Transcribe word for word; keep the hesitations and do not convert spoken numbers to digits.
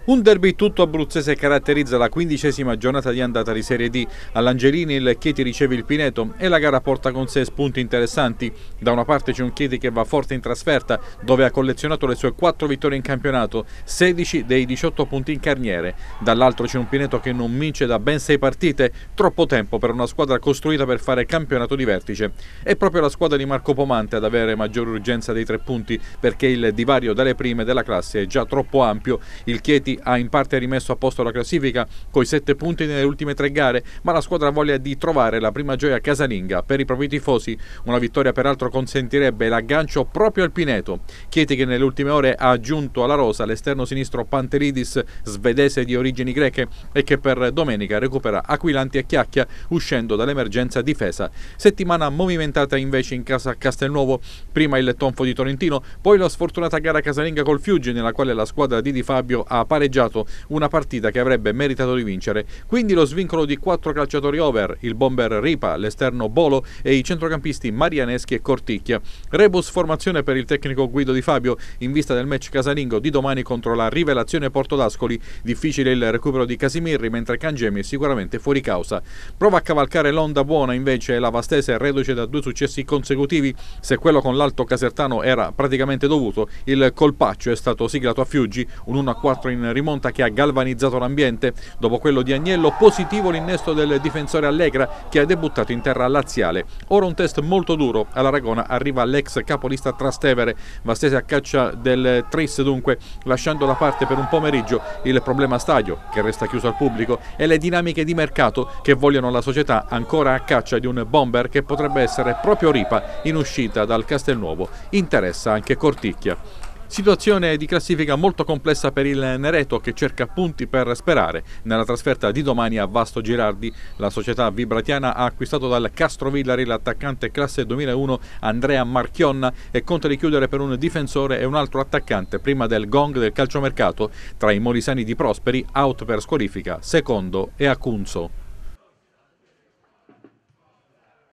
Un derby tutto abruzzese caratterizza la quindicesima giornata di andata di Serie D. All'Angelini il Chieti riceve il Pineto e la gara porta con sé spunti interessanti. Da una parte c'è un Chieti che va forte in trasferta, dove ha collezionato le sue quattro vittorie in campionato, sedici dei diciotto punti in carniere. Dall'altro c'è un Pineto che non vince da ben sei partite, troppo tempo per una squadra costruita per fare campionato di vertice. È proprio la squadra di Marco Pomante ad avere maggiore urgenza dei tre punti, perché il divario dalle prime della classe è già troppo ampio. Il Chieti ha in parte rimesso a posto la classifica coi sette punti nelle ultime tre gare, ma la squadra ha voglia di trovare la prima gioia casalinga per i propri tifosi. Una vittoria peraltro consentirebbe l'aggancio proprio al Pineto. Chieti che nelle ultime ore ha aggiunto alla rosa l'esterno sinistro Panteridis, svedese di origini greche, e che per domenica recupera Aquilani e Chiacchia uscendo dall'emergenza difesa. Settimana movimentata invece in casa a Castelnuovo, prima il tonfo di Tolentino, poi la sfortunata gara casalinga col Fiuggi, nella quale la squadra di Di Fabio ha pareggiato una partita che avrebbe meritato di vincere. Quindi lo svincolo di quattro calciatori over: il bomber Ripa, l'esterno Bolo e i centrocampisti Marianeschi e Corticchia. Rebus formazione per il tecnico Guido Di Fabio in vista del match casalingo di domani contro la rivelazione Porto d'Ascoli. Difficile il recupero di Casimirri, mentre Cangemi è sicuramente fuori causa. Prova a cavalcare l'onda buona invece la Vastese, reduce da due successi consecutivi. Se quello con l'Alto Casertano era praticamente dovuto, il colpaccio è stato siglato a Fiuggi, un uno a quattro in rimonta che ha galvanizzato l'ambiente. Dopo quello di Agnello, positivo l'innesto del difensore Allegra che ha debuttato in terra laziale. Ora un test molto duro. All'Aragona arriva l'ex capolista Trastevere. Vastese a caccia del Tris dunque, lasciando da parte per un pomeriggio il problema stadio, che resta chiuso al pubblico, e le dinamiche di mercato che vogliono la società ancora a caccia di un bomber che potrebbe essere proprio Ripa in uscita dal Castelnuovo. Interessa anche Corticchia. Situazione di classifica molto complessa per il Nereto, che cerca punti per sperare nella trasferta di domani a Vasto Girardi. La società vibratiana ha acquistato dal Castrovillari l'attaccante classe duemilauno Andrea Marchionna e conta di chiudere per un difensore e un altro attaccante prima del gong del calciomercato. Tra i molisani di Prosperi, out per squalifica Secondo e Acunzo.